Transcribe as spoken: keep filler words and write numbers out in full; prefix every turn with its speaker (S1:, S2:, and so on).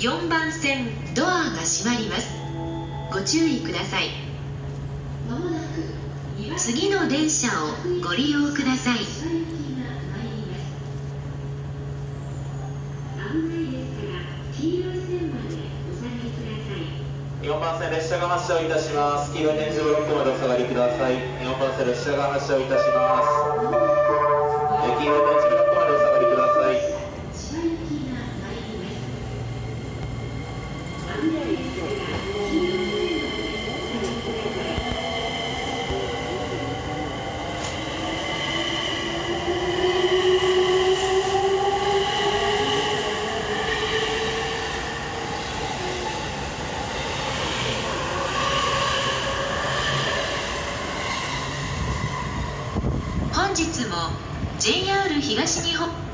S1: よんばん線ドアが閉まります。ご注意ください。次の電車をご利用ください。
S2: よんばん線列車が発車をいたします。黄色い点字ブロックまでお下がりください。よんばん線列車が発車をいたします。黄色い点字ブロックまでお下がりください。
S1: 本日も ジェイアール 東日本